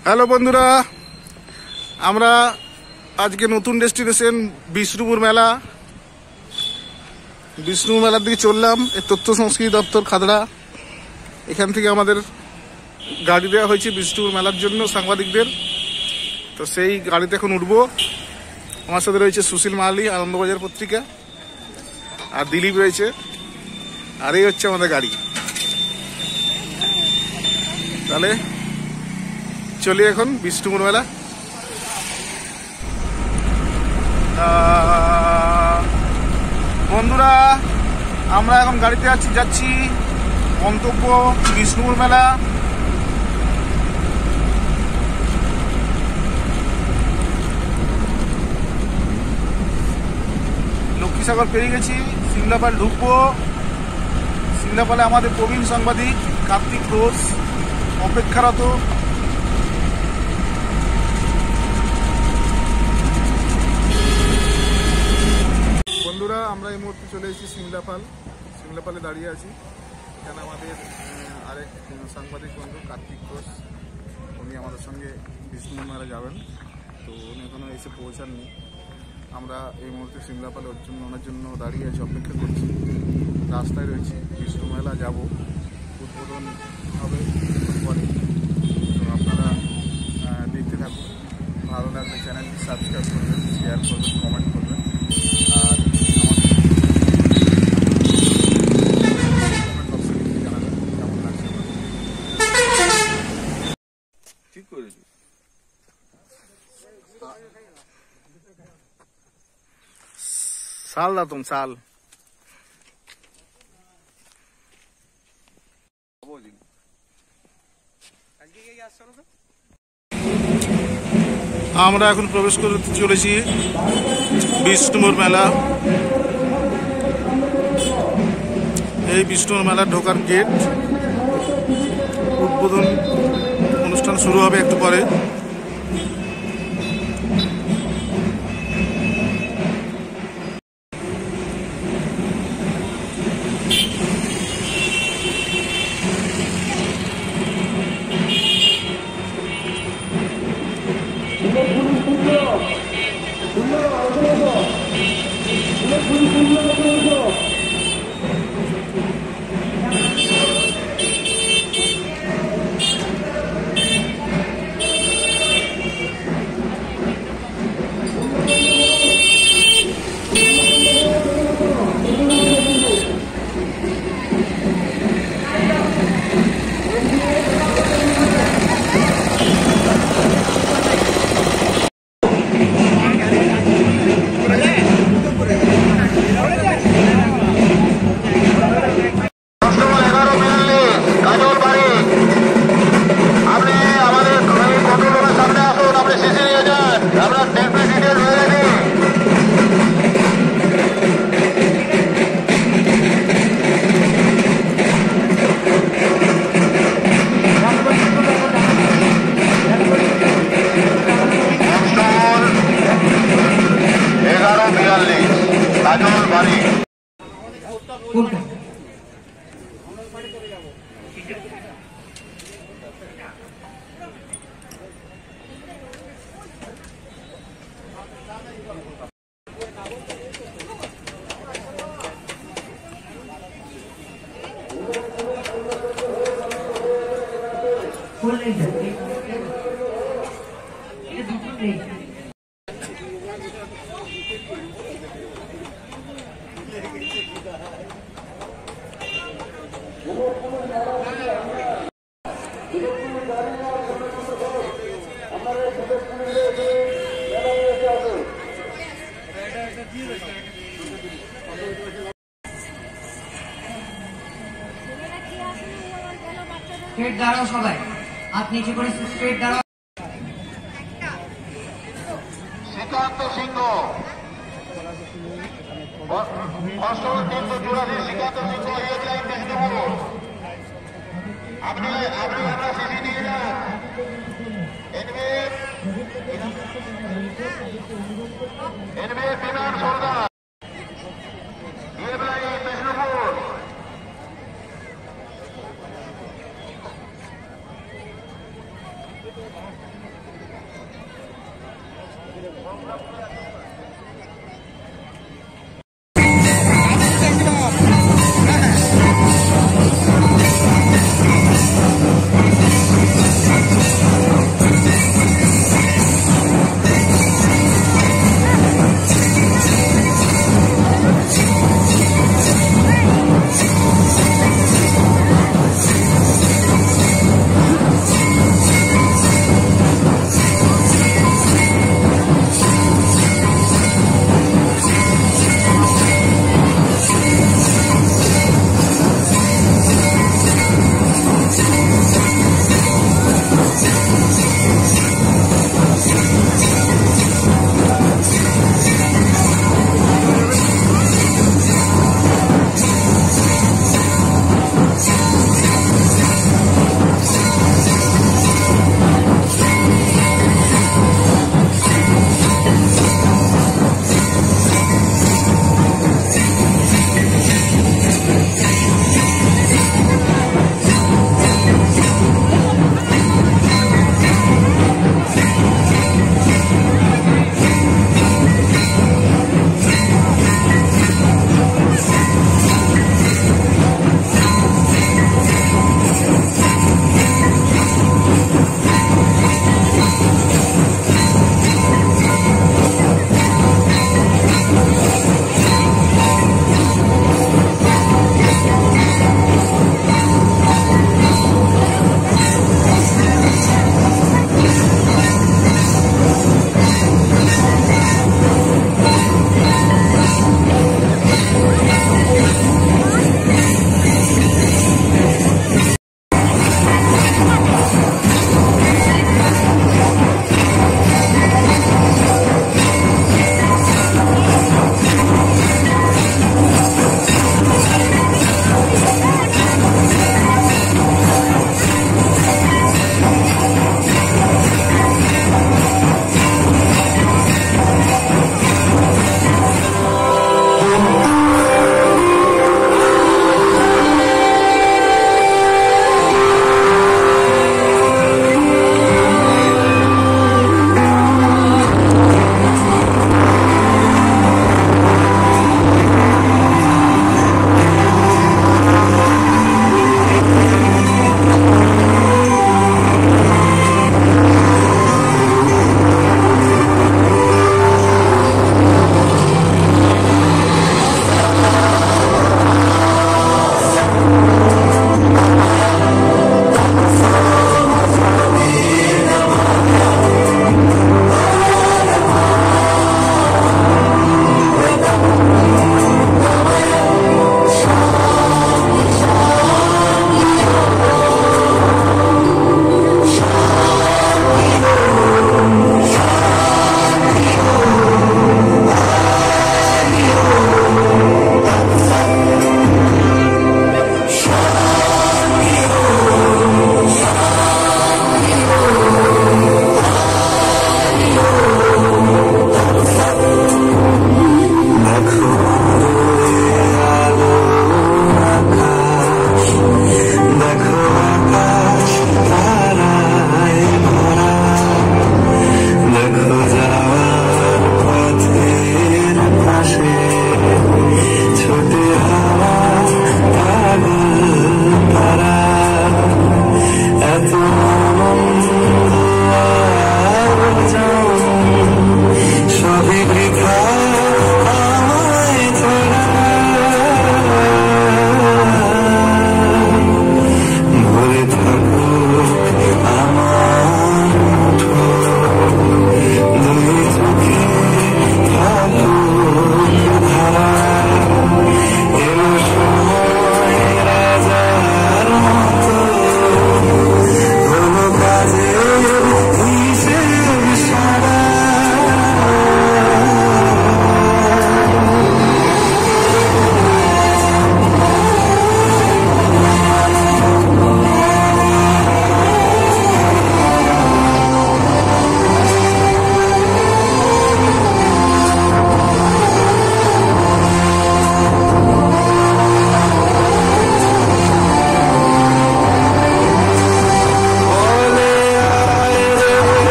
Hello বন্ধুরা, আমরা আজকে নতুন ডেস্টিনেশন বিষ্ণুপুর মেলার দিকে চললাম। এই তথ্য সংস্কৃতি দপ্তর খাদড়া, এখান থেকে আমাদের গাড়ি দেওয়া হয়েছে বিষ্ণুপুর মেলার জন্য সাংবাদিকদের। তো সেই গাড়িতে এখন উঠবো। আমার সাথে রয়েছে সুশীল মাহালি, আনন্দবাজার পত্রিকা, আর দিলীপ রয়েছে, আর এই হচ্ছে আমাদের গাড়ি। তাহলে চলি এখন বিষ্ণুপুর মেলা। বন্ধুরা, আমরা এখন গাড়িতে যাচ্ছি গন্তব্য বিষ্ণুপুর মেলা। লক্ষ্মীসাগর পেরিয়ে গেছি, সিমলাপাল ঢুকবো। সিমলাপালে আমাদের প্রবীণ সাংবাদিক কার্তিক ঘোষ অপেক্ষারত। বন্ধুরা, আমরা এই মুহূর্তে চলে এসেছি সিমলাপালে দাঁড়িয়ে আছি। এখানে আমাদের আরেক সাংবাদিক বন্ধু কার্তিক ঘোষ, উনি আমাদের সঙ্গে বিষ্ণুপুর মেলা যাবেন। তো উনি এখনো এসে পৌঁছাননি। আমরা এই মুহূর্তে সিমলাপালে ওনার জন্য দাঁড়িয়ে আছি, অপেক্ষা করছি। রাস্তায় রয়েছি, বিষ্ণু মেলা যাব, উদ্বোধন হবে পরে। তো আপনারা দেখতে থাকুন। ভালো লাগলে চ্যানেলটি সাবস্ক্রাইব করবেন, শেয়ার করবেন, কমেন্ট করবেন। আর কমেন্ট বক্সে লিখে জানাবেন কেমন লাগছে। ঠিক করেছি। साल तुम साल আমরা এখন প্রবেশ করতে চলেছি বিষ্ণুপুর মেলা। এই বিষ্ণুপুর মেলার ঢোকার গেট। উদ্বোধন অনুষ্ঠান শুরু হবে একটু পরে। স্ট্রেট দাঁড়াও সবাই, হাত নিচে করে স্ট্রেট দাঁড়াও। শ্রীকান্ত সিংহ, অষ্টম 384 শ্রীকান্ত সিংহ, হেডলাইন বিষ্ণুপুর। আপনি আমরা সিসি নিয়ে যান। এনবি বিমান সরকার, হেডলাইন বিষ্ণুপুর।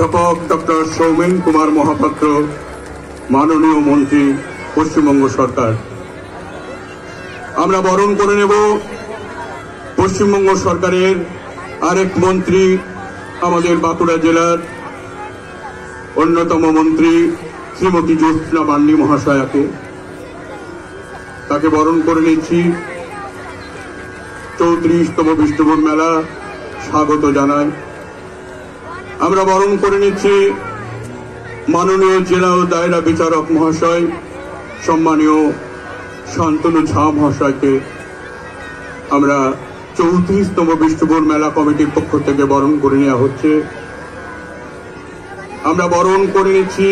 অধ্যাপক ডক্টর সৌমেন কুমার মহাপাত্র, মাননীয় মন্ত্রী, পশ্চিমবঙ্গ সরকার। আমরা বরণ করে নেব পশ্চিমবঙ্গ সরকারের আরেক মন্ত্রী, আমাদের বাঁকুড়া জেলার অন্যতম মন্ত্রী শ্রীমতী জ্যোৎস্না মান্ডি মহাশয়াকে। তাকে বরণ করে নিচ্ছি। 34তম বিষ্ণুপুর মেলা স্বাগত জানাই। আমরা বরণ করে নিচ্ছি মাননীয় জেলা ও দায়রা বিচারক মহাশয়, সম্মানীয় শান্তনু ঝা মহাশয়কে। আমরা 34তম বিষ্ণুপুর মেলা কমিটির পক্ষ থেকে বরণ করে নেওয়া হচ্ছে। আমরা বরণ করে নিচ্ছি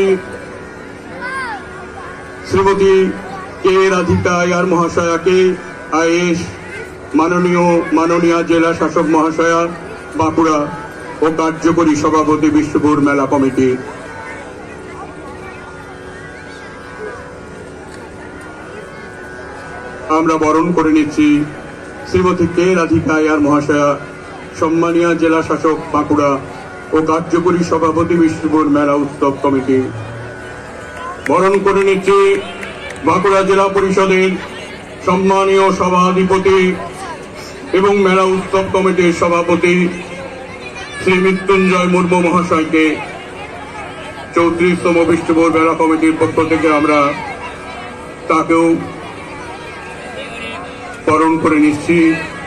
শ্রীমতী কে রাধিকা আয়ার মহাশয়াকে, আইএস, মাননীয় জেলা শাসক মহাশয়া, বাঁকুড়া ও কার্যকরী সভাপতি বিষ্ণুপুর মেলা কমিটি। আমরা বরণ করে নিচ্ছি শ্রীমতী কে রাধিকা আয়ার মহাশয়া, সম্মানীয় জেলা শাসক বাঁকুড়া ও কার্যকরী সভাপতি বিষ্ণুপুর মেলা উৎসব কমিটি। বরণ করে নিচ্ছি বাঁকুড়া জেলা পরিষদের সম্মানীয় সভাধিপতি এবং মেলা উৎসব কমিটির সভাপতি শ্রী মৃত্যুঞ্জয় মুর্মু মহাশয়কে। 34তম বিষ্ণুপুর মেলা কমিটির পক্ষ থেকে আমরা তাকেও বরণ করে নিচ্ছি।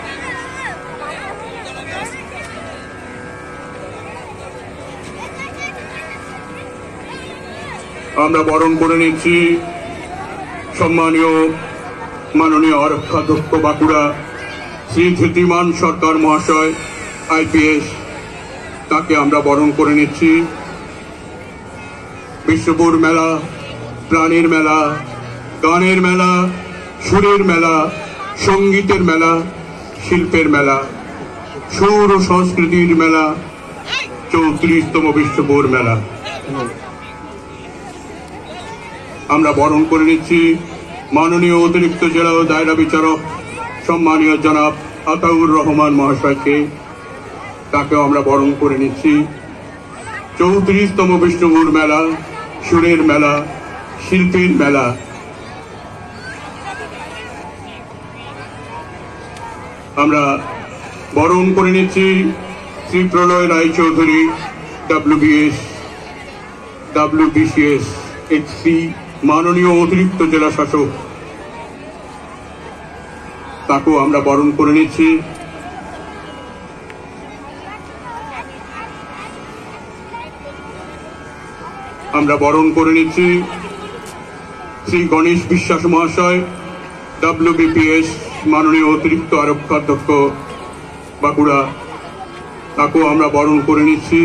আমরা বরণ করে নিচ্ছি সম্মানীয় মাননীয় আরক্ষাধ্যক্ষ বাঁকুড়া শ্রী ধৃতিমান সরকার মহাশয়, আইপিএস। তাকে আমরা বরণ করে নিচ্ছি। বিষ্ণুপুর মেলা প্রাণীর মেলা, গানের মেলা, সুরের মেলা, সঙ্গীতের মেলা, শিল্পের মেলা, সুর ও সংস্কৃতির মেলা, 34তম বিষ্ণুপুর মেলা। আমরা বরণ করে নিচ্ছি মাননীয় অতিরিক্ত জেলা ও দায়রা বিচারক সম্মানীয় জনাব আতাউর রহমান মহাশয়কে। তাকেও আমরা বরণ করে নিচ্ছি। 34তম বিষ্ণুপুর মেলা, সুরের মেলা, শিল্পীর মেলা। আমরা বরণ করে নিচ্ছি শ্রী প্রলয় রায়চৌধুরী, WBCS HC, মাননীয় অতিরিক্ত জেলা শাসক। তাকেও আমরা বরণ করে নিচ্ছি। আমরা বরণ করে নিচ্ছি শ্রী গণেশ বিশ্বাস মহাশয়, WBPS, মাননীয় অতিরিক্ত আরক্ষাধ্যক্ষ বাঁকুড়া। তাকেও আমরা বরণ করে নিচ্ছি।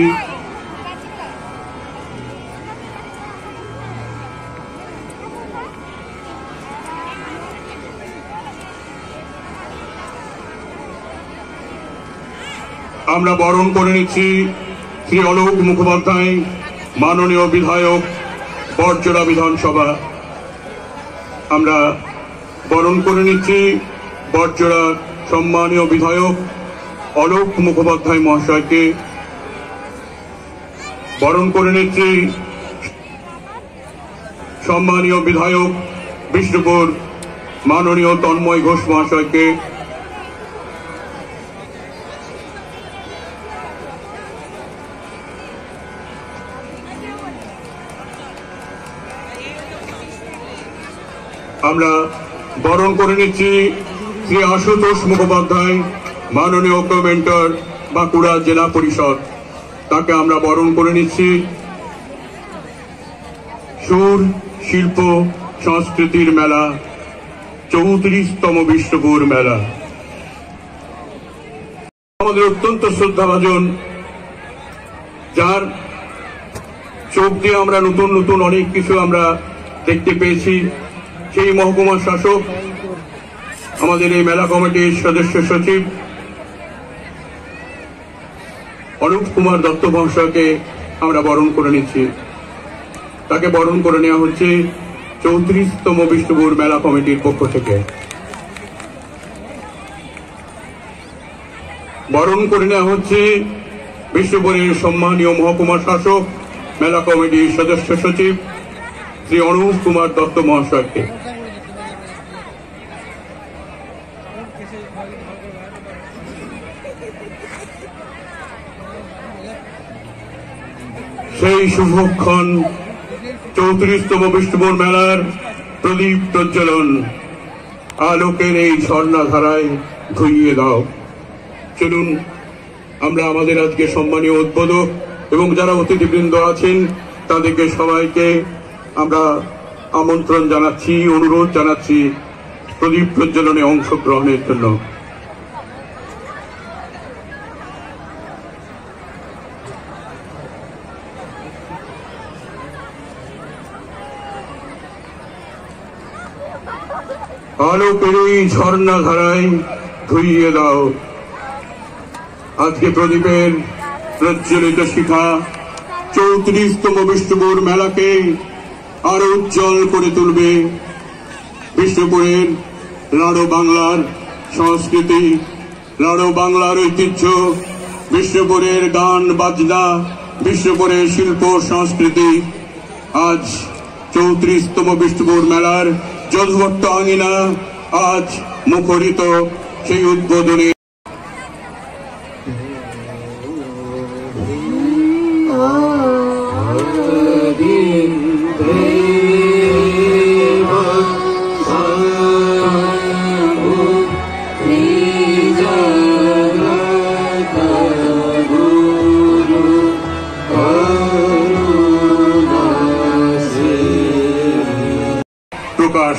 আমরা বরণ করে নিচ্ছি শ্রী অলোক মুখোপাধ্যায়, মাননীয় বিধায়ক, বরজোড়া বিধানসভা। আমরা বরণ করে নিচ্ছি বরজোড়া সম্মানীয় বিধায়ক অলোক মুখোপাধ্যায় মহাশয়কে। বরণ করে নিচ্ছি সম্মানীয় বিধায়ক বিষ্ণুপুর মাননীয় তন্ময় ঘোষ মহাশয়কে। আমরা বরণ করে নিচ্ছি শ্রী আশুতোষ মুখোপাধ্যায়, মাননীয় কমেন্টর, বাঁকুড়া জেলা পরিষদ। তাকে আমরা বরণ করে নিচ্ছি। সুর, শিল্প, সংস্কৃতির মেলা, 34তম বিষ্ণুপুর মেলা। আমাদের অত্যন্ত শ্রদ্ধাভাজন, যার চোখ দিয়ে আমরা নতুন নতুন অনেক কিছু আমরা দেখতে পেয়েছি, সেই মহকুমা শাসক, আমাদের এই মেলা কমিটির সদস্য সচিব অনুপ কুমার দত্ত মহাশয়কে আমরা বরণ করে নিচ্ছি। তাকে বরণ করে নেওয়া হচ্ছে 34তম বিষ্ণুপুর মেলা কমিটির পক্ষ থেকে। বরণ করে নেওয়া হচ্ছে বিষ্ণুপুরের সম্মানীয় মহকুমা শাসক, মেলা কমিটির সদস্য সচিব শ্রী অনুপ কুমার দত্ত মহাশয়কে, সেই শুভক্ষণ 34তম বিষ্ণুপুর মেলার প্রদীপ প্রজ্বলন আলোকের এই ঝর্ণাধারায় ধুইয়ে দাও। চলুন আমরা আমাদের আজকে সম্মানীয় উদ্বোধক এবং যারা অতিথিবৃন্দ আছেন তাদেরকে সবাইকে আমরা আমন্ত্রণ জানাচ্ছি, অনুরোধ জানাচ্ছি প্রদীপ প্রজ্বলনে অংশগ্রহণের জন্য। আলোকের এই ঝর্ণাধারায় ধুইয়ে দাও। আজকে প্রদীপের প্রজ্বলিত শিখা 34তম বিষ্ণুপুর মেলাকে আরো উজ্জ্বল করে তুলবে। বিষ্ণুপুরের লাড়ো বাংলার সংস্কৃতি, লাড়ো বাংলার ঐতিহ্য, বিষ্ণুপুরের গান বাজনা, বিষ্ণুপুরের শিল্প সংস্কৃতি আজ 34তম বিষ্ণুপুর মেলার যথভট্ট আঙিনা আজ মুখরিত। সেই উদ্বোধনে প্রকাশ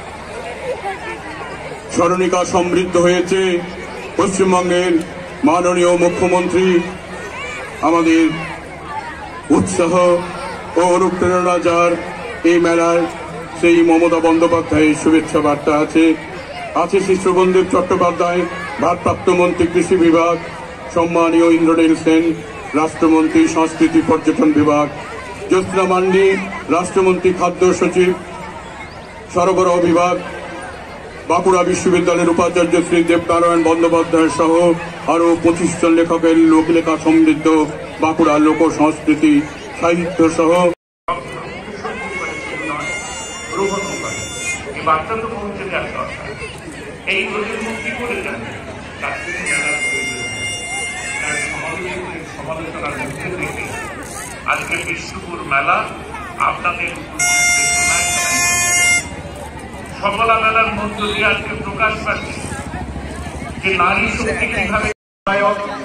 স্মরণিকা সমৃদ্ধ হয়েছে। পশ্চিমবঙ্গের মাননীয় মুখ্যমন্ত্রী আমাদের উৎসাহ ও অনুপ্রেরণা যার এই মেলার, সেই মমতা বন্দ্যোপাধ্যায়ের শুভেচ্ছা বার্তা আছে। শ্রী শুভেন্দু চট্টোপাধ্যায় ভারপ্রাপ্ত মন্ত্রী কৃষি বিভাগ, সম্মানীয় ইন্দ্রনীল সেন রাষ্ট্রমন্ত্রী সংস্কৃতি পর্যটন বিভাগ, জ্যোৎস্না মান্ডি রাষ্ট্রমন্ত্রী খাদ্য সচিব সরবরাহ বিভাগ, বাঁকুড়া বিশ্ববিদ্যালয়ের উপাচার্য শ্রী দেবনারায়ণ বন্দ্যোপাধ্যায় সহ আরো 25 জন লেখকের লোকলেখা সমৃদ্ধ বাঁকুড়া লোক সংস্কৃতি সাহিত্য সহ আজকে বিষ্ণুপুর মেলা আপনাদের সকলা মেলার মধ্য দিয়ে আজকে প্রকাশ পাচ্ছে যে নারী শক্তি কিভাবে